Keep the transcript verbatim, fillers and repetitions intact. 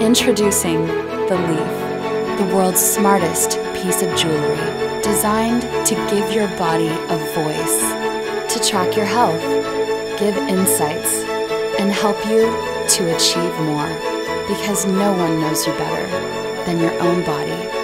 Introducing the Leaf, the world's smartest piece of jewelry, designed to give your body a voice, to track your health, give insights, and help you to achieve more, because no one knows you better than your own body.